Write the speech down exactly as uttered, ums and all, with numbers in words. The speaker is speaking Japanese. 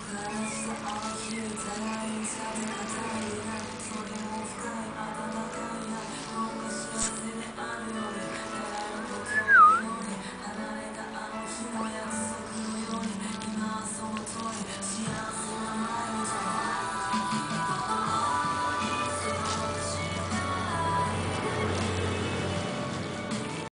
話すと all you たらい食べ方にな